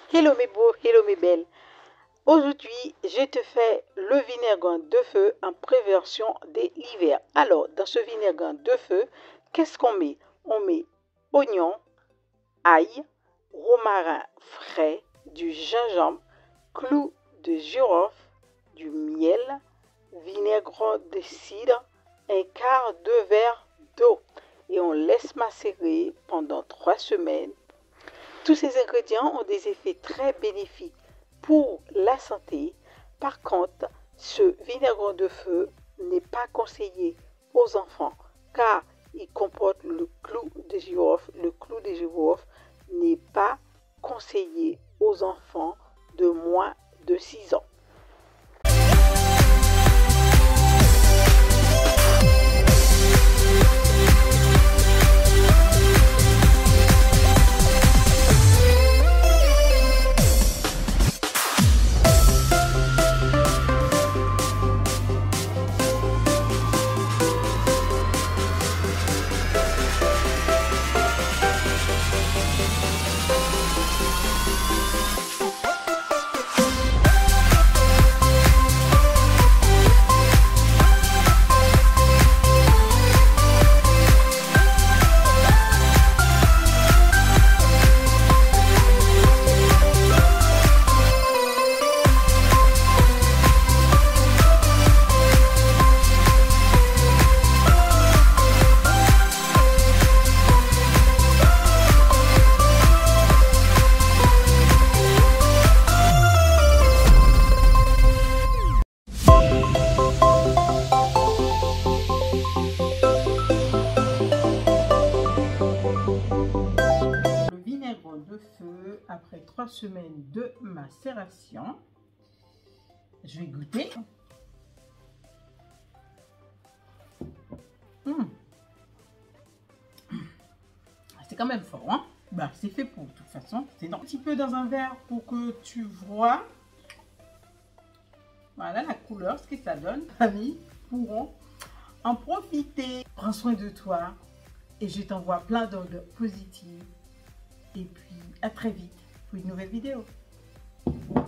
Hello mes beaux, hello mes belles. Aujourd'hui, je te fais le vinaigre de feu en prévention de l'hiver. Alors, dans ce vinaigre de feu, qu'est-ce qu'on met? On met oignon, ail, romarin frais, du gingembre, clou de girofle, du miel, vinaigre de cidre, un quart de verre d'eau. Et on laisse macérer pendant 3 semaines. Tous ces ingrédients ont des effets très bénéfiques pour la santé. Par contre, ce vinaigre de feu n'est pas conseillé aux enfants car il comporte le clou de girofle. Le clou de girofle n'est pas conseillé aux enfants de moins de 6 ans. De feu après 3 semaines de macération. Je vais goûter. C'est quand même fort, hein? Bah, c'est fait pour, de toute façon. C'est un petit peu dans un verre pour que tu vois. Voilà la couleur, ce que ça donne. Amis pourront en profiter. Prends soin de toi et je t'envoie plein d'ondes positives. Et puis, à très vite pour une nouvelle vidéo.